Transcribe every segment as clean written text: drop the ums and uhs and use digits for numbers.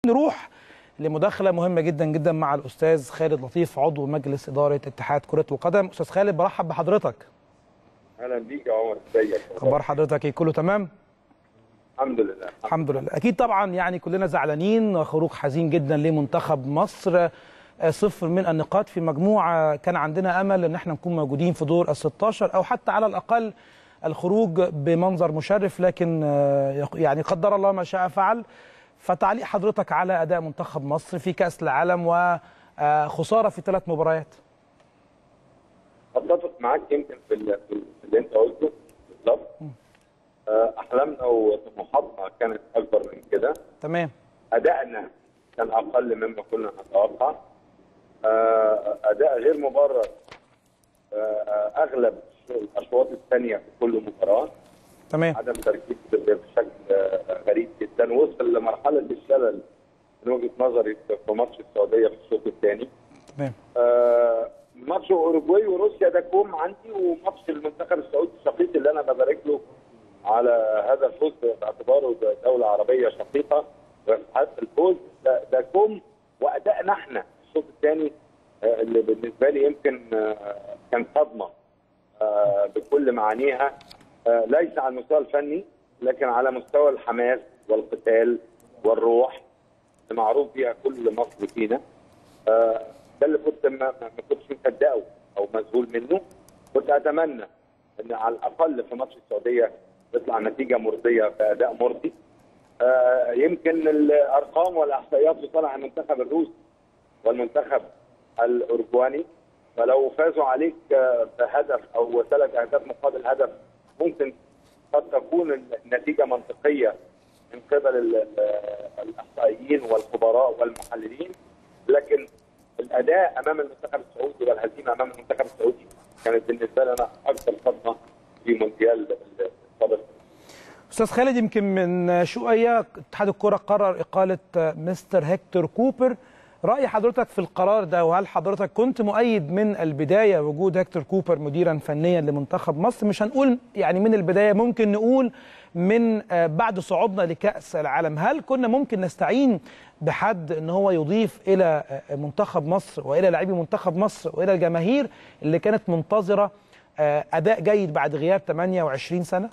نروح لمداخلة مهمة جدا جدا مع الأستاذ خالد لطيف عضو مجلس إدارة اتحاد كرة القدم. أستاذ خالد برحب بحضرتك. أهلا بيك يا عمر، ازيك؟ أخبار حضرتك إيه؟ كله تمام؟ الحمد لله. الحمد لله. أكيد طبعا يعني كلنا زعلانين، خروج حزين جدا لمنتخب مصر، 0 من النقاط في مجموعة كان عندنا أمل إن احنا نكون موجودين في دور ال16 أو حتى على الأقل الخروج بمنظر مشرف، لكن يعني قدر الله ما شاء فعل. فتعليق حضرتك على أداء منتخب مصر في كأس العالم وخسارة في 3 مباريات. أتفق معاك يمكن في اللي أنت قلته بالظبط. أحلامنا وطموحاتنا كانت أكبر من كده. تمام. أدائنا كان أقل مما كنا نتوقع. أداء غير مبرر أغلب الأشواط الثانية في كل مباراة. تمام. عدم تركيز بشكل غريب جدا، وصل لمرحلة الشلل من وجهة نظري في ماتش السعودية في الشوط الثاني. تمام. ماتش اوروجواي وروسيا ده كوم عندي، وماتش المنتخب السعودي الشقيق اللي انا ببارك له على هذا الفوز باعتباره دوله عربيه شقيقه ويستحق الفوز، ده كوم. وادائنا احنا الشوط الثاني اللي بالنسبه لي يمكن كان صدمه بكل معانيها، ليس على المستوى الفني لكن على مستوى الحماس والقتال والروح اللي معروف بيها كل مصري فينا. ده اللي كنت ما كنتش مصدقه او مذهول منه. كنت اتمنى ان على الاقل في ماتش السعوديه تطلع نتيجه مرضيه باداء مرضي. يمكن الارقام والاحصائيات بتصنع المنتخب الروسي والمنتخب الاورجواني، فلو فازوا عليك بهدف او 3 اهداف مقابل هدف ممكن قد تكون النتيجه منطقيه من قبل الاحصائيين والخبراء والمحللين، لكن الاداء امام المنتخب السعودي والهزيمه امام المنتخب السعودي كانت بالنسبه لي انا اكثر صدمه في مونديال السابق. استاذ خالد، يمكن من شويه اتحاد الكره قرر اقاله مستر هيكتور كوبر. راي حضرتك في القرار ده، وهل حضرتك كنت مؤيد من البدايه وجود هيكتور كوبر مديرا فنيا لمنتخب مصر؟ مش هنقول يعني من البدايه، ممكن نقول من بعد صعودنا لكأس العالم. هل كنا ممكن نستعين بحد ان هو يضيف الى منتخب مصر والى لاعبي منتخب مصر والى الجماهير اللي كانت منتظره اداء جيد بعد غياب 28 سنه؟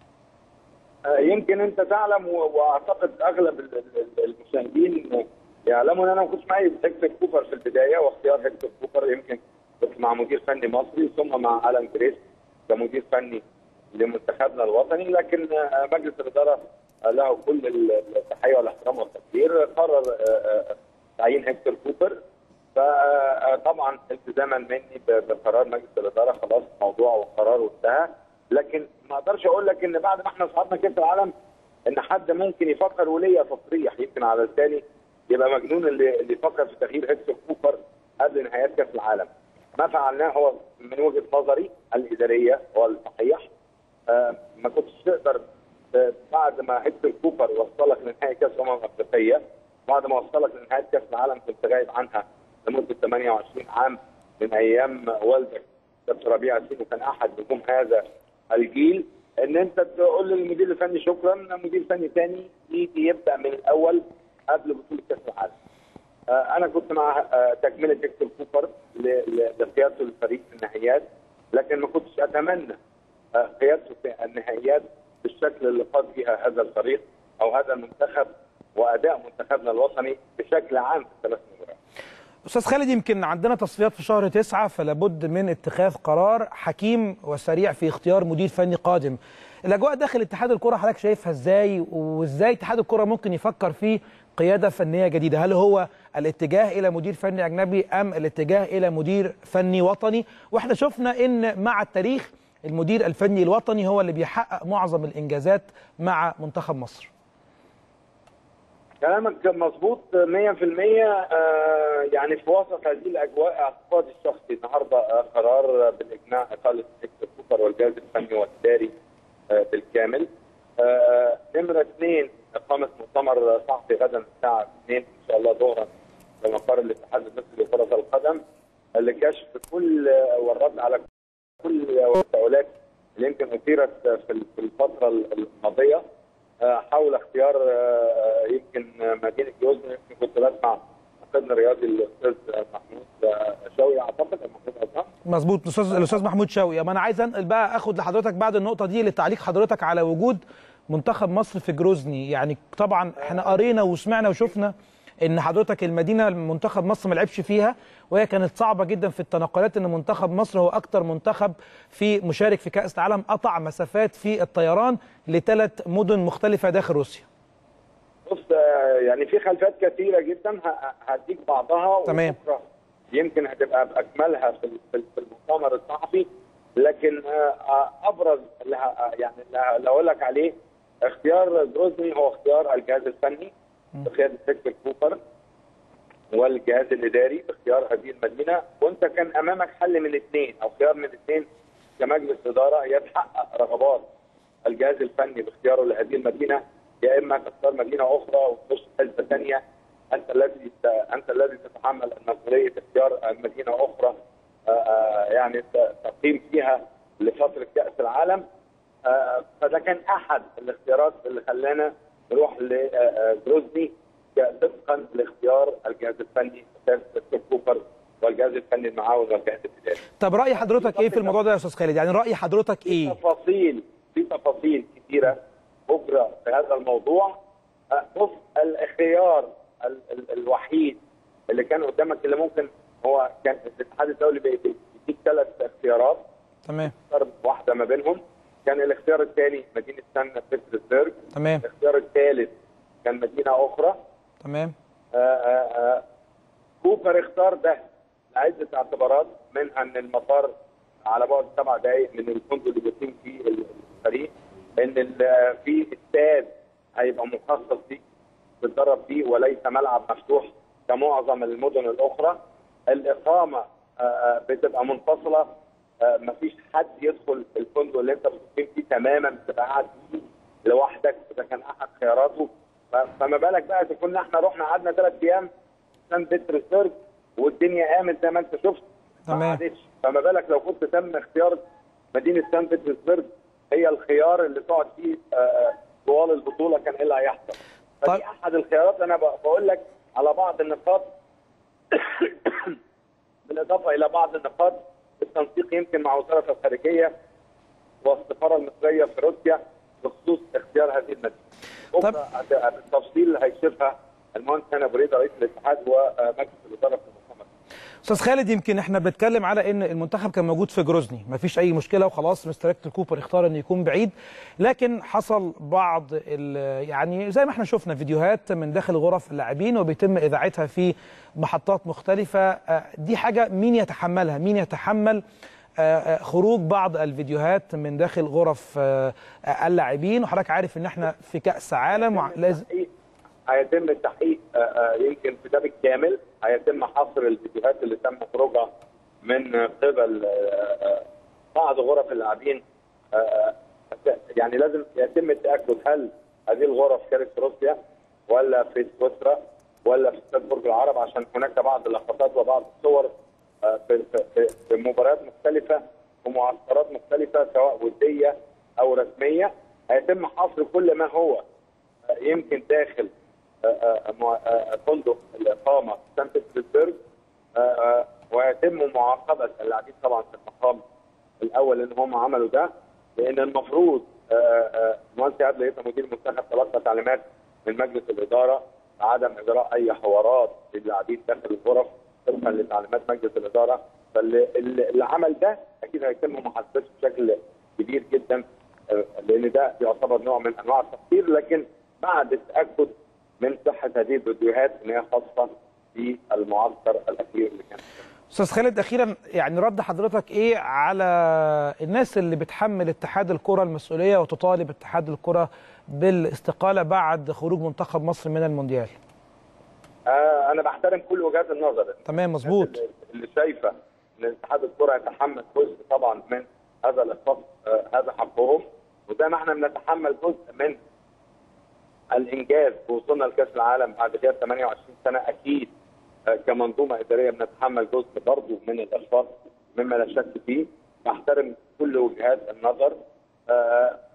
يمكن انت تعلم واعتقد اغلب المشاهدين يعلموا ان انا ما كنتش معي هيكتور كوبر في البدايه، واختيار هيكتور كوبر يمكن كنت مع مدير فني مصري ثم مع الان جريس كمدير فني لمنتخبنا الوطني، لكن مجلس الاداره له كل التحيه والاحترام والتقدير قرر تعيين هيكتور كوبر. فطبعا التزاما مني بقرار مجلس الاداره خلاص الموضوع وقرار وانتهى، لكن ما اقدرش اقول لك ان بعد ما احنا صعدنا كاس العالم ان حد ممكن يفكر وليا تصريح يمكن على لساني يبقى مجنون اللي يفكر في تغيير هيكتور كوبر قبل نهايات كاس العالم. ما فعلناه هو من وجهه نظري الاداريه هو الصحيح. ما كنتش تقدر بعد ما هيكتور كوبر وصلك لنهائي كاس افريقيه، بعد ما وصلك لنهائي كاس العالم كنت غايب عنها لمده 28 عام من ايام والدك كابتن ربيع ياسين وكان احد نجوم هذا الجيل، ان انت تقول للمدير الفني شكرا، مدير فني ثاني يجي يبدا من الاول قبل بطوله كاس العالم. انا كنت مع تكمله هيكتور كوبر لقيادته للفريق في النهائيات، لكن ما كنتش اتمنى قيادته في النهائيات بالشكل اللي قاد فيها هذا الفريق او هذا المنتخب واداء منتخبنا الوطني بشكل عام في ال3 مباريات. استاذ خالد، يمكن عندنا تصفيات في شهر 9، فلا بد من اتخاذ قرار حكيم وسريع في اختيار مدير فني قادم. الاجواء داخل اتحاد الكره حضرتك شايفها ازاي، وازاي اتحاد الكره ممكن يفكر في قياده فنيه جديده؟ هل هو الاتجاه الى مدير فني اجنبي ام الاتجاه الى مدير فني وطني؟ واحنا شفنا ان مع التاريخ المدير الفني الوطني هو اللي بيحقق معظم الانجازات مع منتخب مصر. كلامك مظبوط 100%. يعني في وسط هذه الاجواء اعتقادي الشخصي النهارده قرار بالاجماع اقاله هيكتور كوبر والجهاز الفني والاداري بالكامل. نمره 2 اقامه مؤتمر صحفي غدا الساعه 2 ان شاء الله ظهرا في مقر الاتحاد المصري لكره القدم لكشف كل والرد على كل التساؤلات اللي يمكن اثيرت في الفتره الماضيه. حول اختيار يمكن مدينه جوزن. يمكن كنت بسمع ناقدنا الرياضي الاستاذ محمود شوقي، اعتقد محمود عصام. مظبوط، الاستاذ محمود شوقي. ما انا عايز انقل بقى، اخد لحضرتك بعد النقطه دي لتعليق حضرتك على وجود منتخب مصر في جروزني. يعني طبعا احنا قرينا وسمعنا وشفنا ان حضرتك المدينه منتخب مصر ما لعبش فيها، وهي كانت صعبه جدا في التنقلات، ان منتخب مصر هو اكتر منتخب في مشارك في كاس العالم قطع مسافات في الطيران ل3 مدن مختلفه داخل روسيا. بص يعني في خلفيات كثيره جدا هديك بعضها، تمام. وبكره يمكن هتبقى باكملها في المؤتمر الصحفي. لكن ابرز يعني اللي اقول لك عليه اختيار جروزني هو اختيار الجهاز الفني بقياده هيكتور كوبر والجهاز الاداري باختيار هذه المدينه. وانت كان امامك حل من اثنين او خيار من اثنين كمجلس اداره، يتحقق رغبات الجهاز الفني باختياره لهذه المدينه، يا اما تختار مدينه اخرى وتخش حزبه ثانيه. انت الذي تتحمل مسؤوليه اختيار مدينه اخرى يعني تقيم فيها لفتره كاس العالم. فده كان احد الاختيارات اللي خلانا نروح لجروزني طبقا لاختيار الجهاز الفني هيكتور كوبر والجهاز الفني المعاون والجهاز الاداري. طب راي حضرتك ايه في الموضوع ده يا استاذ خالد؟ يعني راي حضرتك ايه؟ في تفاصيل كثيره بكره في هذا الموضوع. بص، الخيار الوحيد اللي كان قدامك اللي ممكن هو كان الاتحاد الدولي بيديك 3 اختيارات. تمام. اختار واحده ما بينهم. كان الاختيار الثاني مدينه سان بطرسبرغ. تمام. الاختيار الثالث كان مدينه اخرى. تمام. كوبر اختار ده لعده اعتبارات، منها ان المطار على بعد 7 دقائق من الفندق اللي بيقيم فيه الفريق، ان في استاد هيبقى مخصص ليك تتدرب فيه وليس ملعب مفتوح كمعظم المدن الاخرى. الاقامه بتبقى منفصله، مفيش حد يدخل الفندق اللي انت بتقيم فيه تماما، بتبقى قاعد فيه لوحدك. ده كان احد خياراته. فما بالك بقى كنا احنا رحنا قعدنا 3 ايام سان بطرسبرغ والدنيا قامت زي ما انت شفت. تمام. فما بالك لو كنت تم اختيار مدينه سان بطرسبرغ هي الخيار اللي تقعد فيه طوال البطوله، كان ايه اللي هيحصل؟ فدي احد الخيارات. انا بقول لك على بعض النقاط بالاضافه الى بعض النقاط التنسيق يمكن مع وزاره الخارجيه والسفاره المصريه في روسيا بخصوص اختيار هذه المدينه. طب بالتفصيل هيشوفها المهندس هاني ابو ريده رئيس الاتحاد ومجلس الاداره في المؤتمر. استاذ خالد، يمكن احنا بنتكلم على ان المنتخب كان موجود في جروزني، مفيش اي مشكله وخلاص، مستر هيكتور كوبر اختار انه يكون بعيد. لكن حصل بعض يعني زي ما احنا شفنا فيديوهات من داخل غرف اللاعبين وبيتم اذاعتها في محطات مختلفه. دي حاجه مين يتحملها؟ مين يتحمل خروج بعض الفيديوهات من داخل غرف اللاعبين؟ وحضرتك عارف ان احنا في كاس عالم لازم هيتم التحقيق يمكن في ده بالكامل. هيتم حصر الفيديوهات اللي تم خروجها من قبل بعض غرف اللاعبين. يعني لازم يتم التاكد هل هذه الغرف كانت في روسيا ولا في سويسرا ولا في استاد برج العرب، عشان هناك بعض اللقطات وبعض الصور في مباريات مختلفه ومعسكرات مختلفه سواء وديه او رسميه. هيتم حصر كل ما هو يمكن داخل فندق الاقامه في سان بطرسبرغ، ويتم معاقبه اللاعبين طبعا في المقام الاول ان هم عملوا ده، لان المفروض المهندس عادل هيثم مدير المنتخب تلقى تعليمات من مجلس الاداره عدم اجراء اي حوارات للاعبين داخل الغرف طبقا لتعليمات مجلس الاداره. فاللي عمل ده اكيد هيتم محاسبته بشكل كبير جدا، لان ده يعتبر نوع من انواع التقصير، لكن بعد التاكد من صحه هذه الفيديوهات ان هي خاصه بالمعسكر الاخير اللي كان. استاذ خالد، اخيرا يعني رد حضرتك ايه على الناس اللي بتحمل اتحاد الكره المسؤوليه وتطالب اتحاد الكره بالاستقاله بعد خروج منتخب مصر من المونديال؟ انا بحترم كل وجهات النظر. تمام، مظبوط. اللي شايفه ان اتحاد الكره يتحمل جزء طبعا من هذا الاخفاق هذا حقهم، وزي ما احنا بنتحمل جزء من الانجاز ووصلنا لكاس العالم بعد غياب 28 سنه، اكيد كمنظومه اداريه بنتحمل جزء برضه من الاخفاق مما لا شك فيه. بحترم كل وجهات النظر.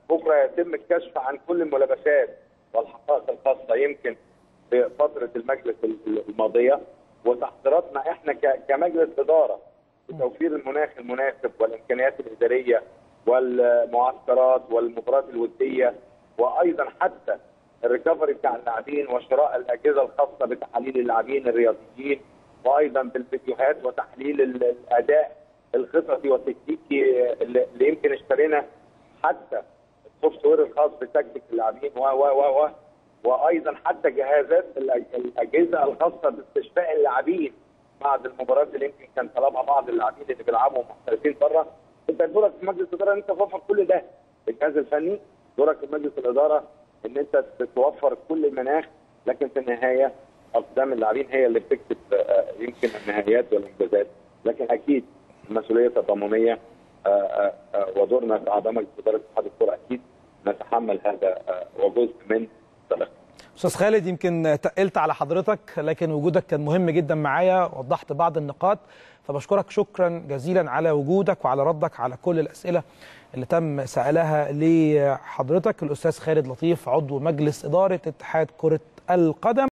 بكره يتم الكشف عن كل الملابسات والحقائق الخاصه يمكن في فتره المجلس الماضيه، وتحضيراتنا احنا كمجلس اداره بتوفير المناخ المناسب والامكانيات الاداريه والمعسكرات والمباريات الوديه، وايضا حتى الريكفري بتاع اللاعبين وشراء الاجهزه الخاصه بتحاليل اللاعبين الرياضيين، وايضا بالفيديوهات وتحليل الاداء الخططي والتكتيكي اللي يمكن اشترينا حتى السوفت وير الخاص بتكتيك اللاعبين وايضا حتى جهازات الاجهزه الخاصه باستشفاء اللاعبين بعد المباريات اللي يمكن كان طلبها بعض اللاعبين اللي بيلعبوا محترفين بره. انت دورك في مجلس الاداره ان انت توفر كل ده للجهاز الفني، دورك في مجلس الاداره ان انت توفر كل المناخ، لكن في النهايه اقدام اللاعبين هي اللي بتكتب يمكن النهايات والانجازات، لكن اكيد المسؤوليه التضامنيه ودورنا كاعضاء مجلس اداره اتحاد الكره اكيد نتحمل هذا وجزء من صدقنا. استاذ خالد، يمكن تقلت على حضرتك لكن وجودك كان مهم جدا معايا، وضحت بعض النقاط، فبشكرك شكرا جزيلا على وجودك وعلى ردك على كل الاسئله اللي تم سالها لحضرتك. الاستاذ خالد لطيف عضو مجلس اداره اتحاد كره القدم.